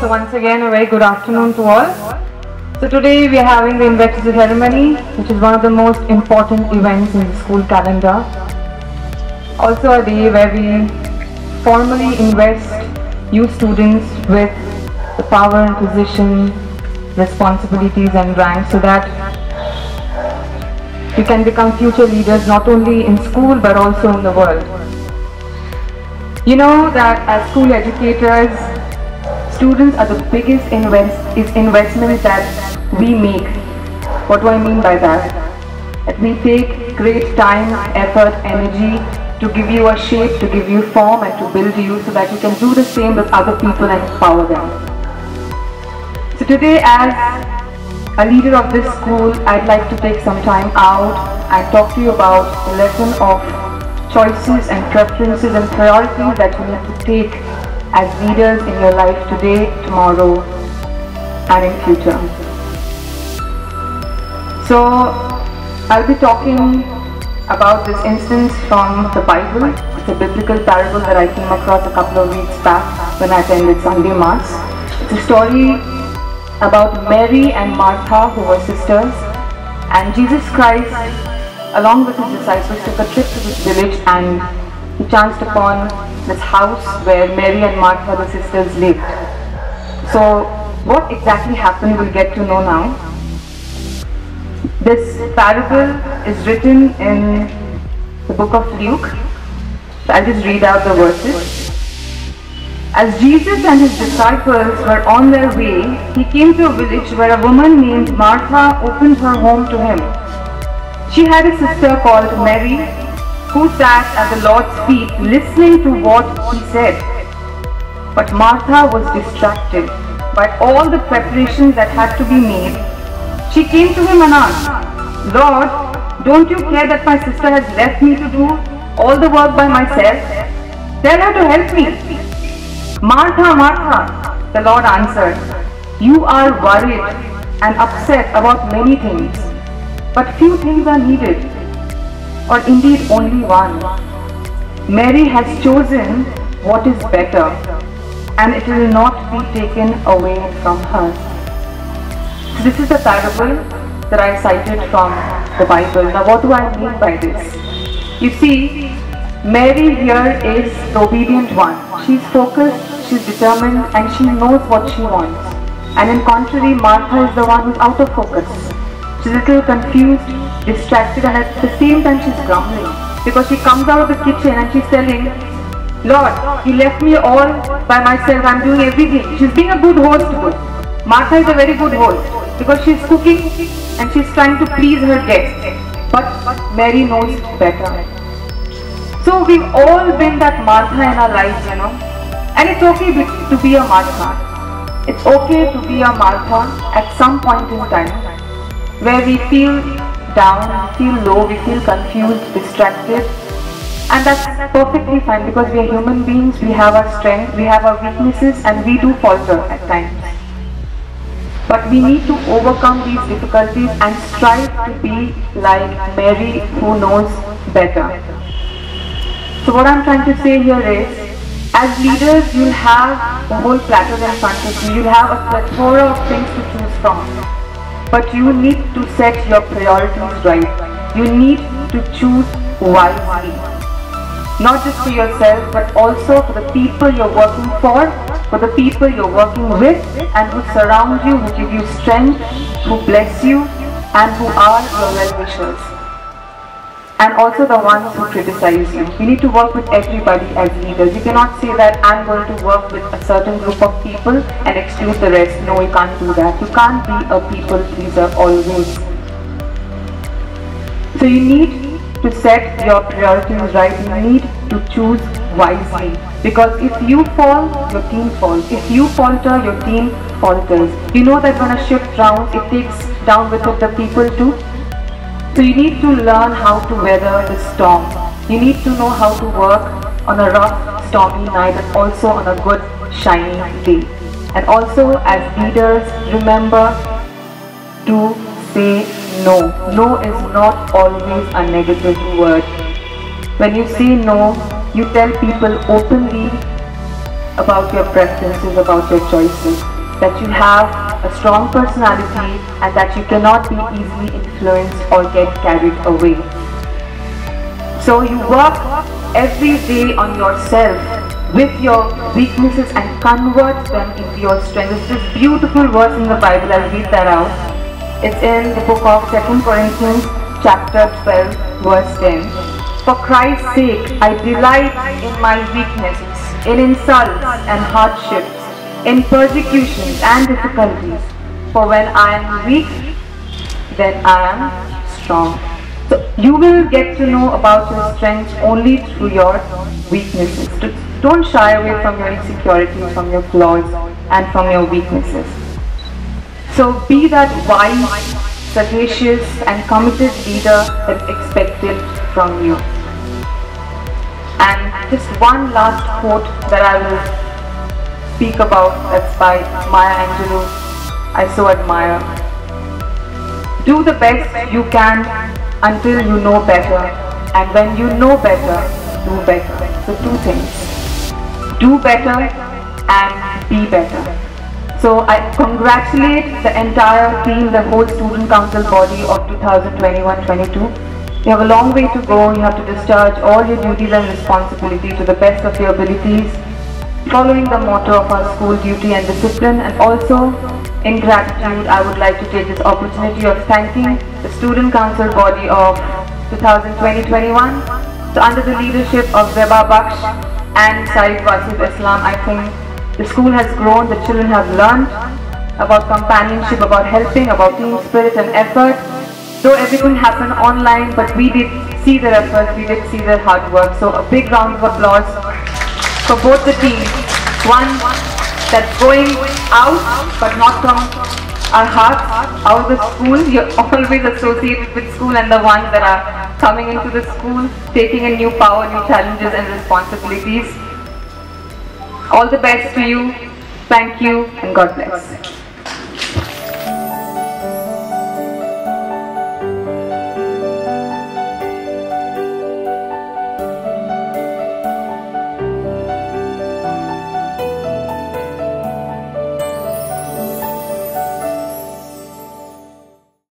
once again a very good afternoon to all. So today we are having the investiture ceremony, which is one of the most important events in the school calendar. Also a day where we formally invest you students with the power and position, responsibilities and ranks so that you can become future leaders not only in school but also in the world. You know that as school educators, students are the biggest investment that we make. What do I mean by that? That we take great time, effort, energy to give you a shape, to give you form and to build you so that you can do the same with other people and empower them. So today, as a leader of this school, I'd like to take some time out and talk to you about the lesson of choices and preferences and priorities that you need to take as leaders in your life today, tomorrow and in future. So I'll be talking about this instance from the Bible. It's a biblical parable that I came across a couple of weeks back when I attended Sunday Mass. It's a story about Mary and Martha, who were sisters, and Jesus Christ along with his disciples took a trip to this village and he chanced upon this house where Mary and Martha, the sisters, lived. So what exactly happened we'll get to know now. This parable is written in the book of Luke. So I'll just read out the verses. As Jesus and his disciples were on their way, he came to a village where a woman named Martha opened her home to him. She had a sister called Mary, who sat at the Lord's feet listening to what he said. But Martha was distracted by all the preparations that had to be made. She came to him and asked, "Lord, don't you care that my sister has left me to do all the work by myself? Tell her to help me." "Martha, Martha," the Lord answered, "you are worried and upset about many things, but few things are needed, or indeed only one. Mary has chosen what is better, and it will not be taken away from her." So this is the parable that I cited from the Bible. Now what do I mean by this? You see, Mary here is the obedient one. She's focused, she's determined, and she knows what she wants. And in contrary, Martha is the one who's out of focus. She's a little confused, distracted, and at the same time she's grumbling because she comes out of the kitchen and she's telling, "Lord, you left me all by myself, I'm doing everything." She's being a good host too. Martha is a very good host because she's cooking and she's trying to please her guests. But Mary knows better. So we've all been that Martha in our lives, you know. And it's okay to be a Martha. It's okay to be a Martha at some point in time where we feel down, we feel low, we feel confused, distracted. And that's perfectly fine because we are human beings, we have our strengths, we have our weaknesses, and we do falter at times. But we need to overcome these difficulties and strive to be like Mary, who knows better. So what I'm trying to say here is, as leaders, you'll have a whole platter in front of you. You'll have a plethora of things to choose from. But you need to set your priorities right. You need to choose wisely. Not just for yourself, but also for the people you're working for the people you're working with, and who surround you, who give you strength, who bless you, and who are your well-wishers. And also the ones who criticize you. You need to work with everybody as leaders. You cannot say that I'm going to work with a certain group of people and exclude the rest. No, you can't do that. You can't be a people pleaser always. So you need to set your priorities right. You need to choose wisely. Because if you fall, your team falls. If you falter, your team falters. You know that when a ship drowns, it takes down with it the people too. So you need to learn how to weather the storm. You need to know how to work on a rough, stormy night and also on a good, shiny day. And also as leaders, remember to say no. No is not always a negative word. When you say no, you tell people openly about your preferences, about your choices. that you have a strong personality and that you cannot be easily influenced or get carried away. So you work every day on yourself with your weaknesses and convert them into your strength. There's this beautiful verse in the Bible, I'll read that out. It's in the book of 2 Corinthians chapter 12 verse 10. For Christ's sake, I delight in my weaknesses, in insults and hardships, in persecutions and difficulties. For when I am weak, then I am strong. So you will get to know about your strengths only through your weaknesses. Don't shy away from your insecurities, from your flaws and from your weaknesses. So be that wise, sagacious and committed leader that is expected from you. And just one last quote that I will speak about, that's by Maya Angelou, I so admire. Do the best you can until you know better, and when you know better, do better. So two things: do better and be better. So I congratulate the entire team, the whole student council body of 2021-22. You have a long way to go. You have to discharge all your duties and responsibilities to the best of your abilities, following the motto of our school: duty and discipline. And also, in gratitude, I would like to take this opportunity of thanking the student council body of 2020-21. So under the leadership of Zeba Baksh and Saeed Wasif Islam, I think the school has grown, the children have learned about companionship, about helping, about team spirit and effort. Though everything happened online, but we did see their efforts, we did see their hard work. So a big round of applause for both the teams. One that's going out, but not from our hearts, out of the school. You're always associated with school, and the ones that are coming into the school, taking a new power, new challenges and responsibilities. All the best to you. Thank you and God bless.